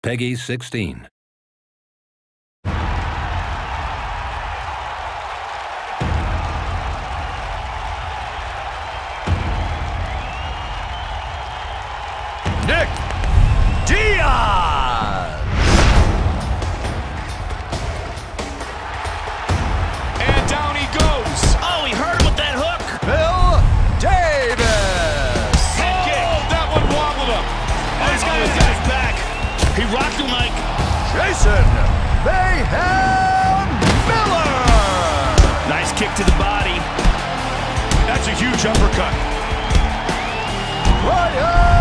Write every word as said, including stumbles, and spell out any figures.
Peggy sixteen. Nick Diaz! And down he goes. Oh, he hurt him with that hook. Bill Davis! Head kick. Oh, that one wobbled him. Oh, he's got his guy's back. He rocked him like... Jason Mayhem Miller! Nice kick to the body. That's a huge uppercut. Ryan